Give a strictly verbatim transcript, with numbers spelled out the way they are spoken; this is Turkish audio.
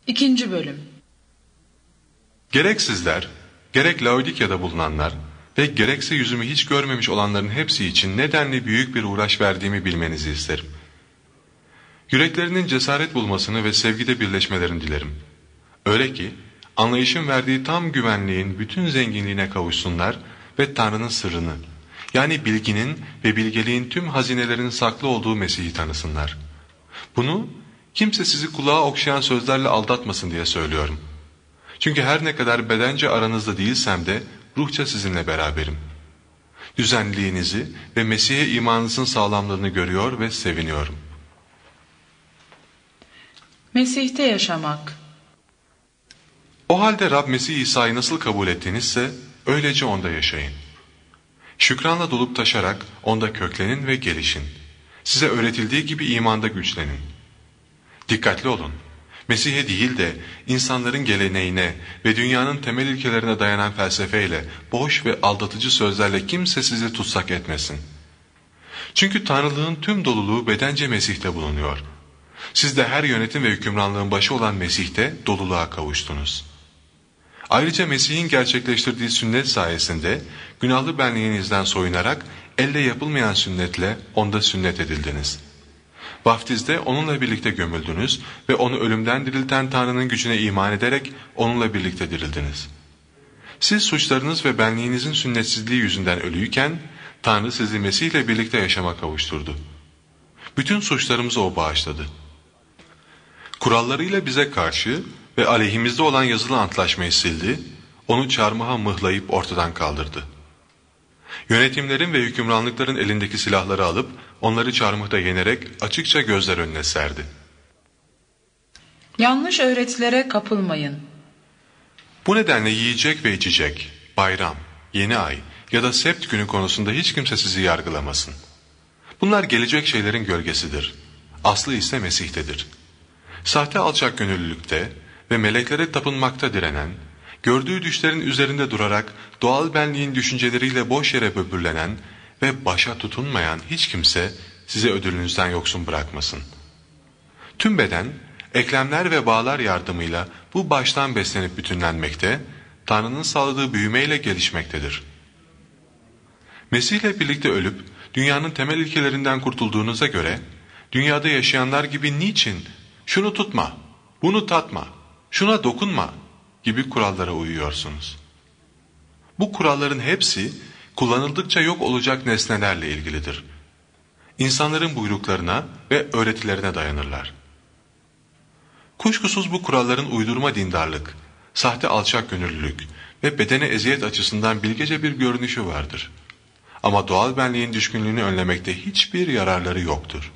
İkinci bölüm. Gerek sizler, gerek Laodikya'da bulunanlar ve gerekse yüzümü hiç görmemiş olanların hepsi için nedenli büyük bir uğraş verdiğimi bilmenizi isterim. Yüreklerinin cesaret bulmasını ve sevgide birleşmelerini dilerim. Öyle ki anlayışın verdiği tam güvenliğin bütün zenginliğine kavuşsunlar ve Tanrı'nın sırrını, yani bilginin ve bilgeliğin tüm hazinelerinin saklı olduğu Mesih'i tanısınlar. Bunu kimse sizi kulağa okşayan sözlerle aldatmasın diye söylüyorum. Çünkü her ne kadar bedence aranızda değilsem de ruhça sizinle beraberim. Düzenliliğinizi ve Mesih'e imanınızın sağlamlığını görüyor ve seviniyorum. Mesih'te yaşamak. O halde Rab Mesih İsa'yı nasıl kabul ettinizse öylece onda yaşayın. Şükranla dolup taşarak onda köklenin ve gelişin. Size öğretildiği gibi imanda güçlenin. Dikkatli olun. Mesih'e değil de insanların geleneğine ve dünyanın temel ilkelerine dayanan felsefeyle, boş ve aldatıcı sözlerle kimse sizi tutsak etmesin. Çünkü Tanrılığın tüm doluluğu bedence Mesih'te bulunuyor. Siz de her yönetim ve hükümranlığın başı olan Mesih'te doluluğa kavuştunuz. Ayrıca Mesih'in gerçekleştirdiği sünnet sayesinde günahlı benliğinizden soyunarak elle yapılmayan sünnetle onda sünnet edildiniz. Vaftizde onunla birlikte gömüldünüz ve onu ölümden dirilten Tanrı'nın gücüne iman ederek onunla birlikte dirildiniz. Siz suçlarınız ve benliğinizin sünnetsizliği yüzünden ölüyken Tanrı sizi Mesih ile birlikte yaşama kavuşturdu. Bütün suçlarımızı o bağışladı. Kurallarıyla bize karşı ve aleyhimizde olan yazılı antlaşmayı sildi, onu çarmıha mıhlayıp ortadan kaldırdı. Yönetimlerin ve hükümranlıkların elindeki silahları alıp onları çarmıhta yenerek açıkça gözler önüne serdi. Yanlış öğretilere kapılmayın. Bu nedenle yiyecek ve içecek, bayram, yeni ay ya da sept günü konusunda hiç kimse sizi yargılamasın. Bunlar gelecek şeylerin gölgesidir. Aslı ise Mesih'tedir. Sahte alçakgönüllülükte ve meleklere tapınmakta direnen, gördüğü düşlerin üzerinde durarak doğal benliğin düşünceleriyle boş yere böbürlenen ve başa tutunmayan hiç kimse size ödülünüzden yoksun bırakmasın. Tüm beden, eklemler ve bağlar yardımıyla bu baştan beslenip bütünlenmekte, Tanrı'nın sağladığı büyümeyle gelişmektedir. Mesih ile birlikte ölüp dünyanın temel ilkelerinden kurtulduğunuza göre, dünyada yaşayanlar gibi niçin şunu tutma, bunu tatma, şuna dokunma gibi kurallara uyuyorsunuz? Bu kuralların hepsi kullanıldıkça yok olacak nesnelerle ilgilidir. İnsanların buyruklarına ve öğretilerine dayanırlar. Kuşkusuz bu kuralların uydurma dindarlık, sahte alçakgönüllülük ve bedene eziyet açısından bilgece bir görünüşü vardır. Ama doğal benliğin düşkünlüğünü önlemekte hiçbir yararları yoktur.